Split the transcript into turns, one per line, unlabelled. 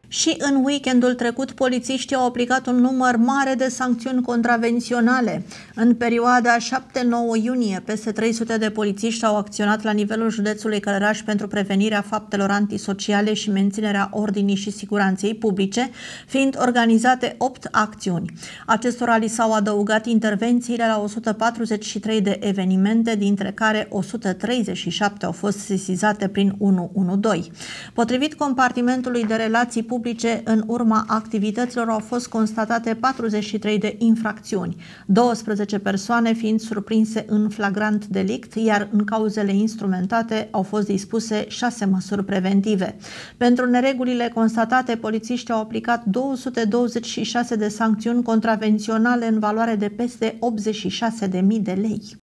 Și în weekendul trecut, polițiștii au aplicat un număr mare de sancțiuni contravenționale. În perioada 7-9 iunie, peste 300 de polițiști au acționat la nivelul județului Călăraș pentru prevenirea faptelor antisociale și menținerea ordinii și siguranței publice, fiind organizate 8 acțiuni. Acestora li s-au adăugat intervențiile la 143 de evenimente, dintre care 137 au fost sesizate prin 112. Potrivit compartimentului de relații publice, în urma activităților au fost constatate 43 de infracțiuni, 12 persoane fiind surprinse în flagrant delict, iar în cauzele instrumentate au fost dispuse 6 măsuri preventive. Pentru neregulile constatate, polițiștii au aplicat 226 de sancțiuni contravenționale în valoare de peste 86.000 de lei.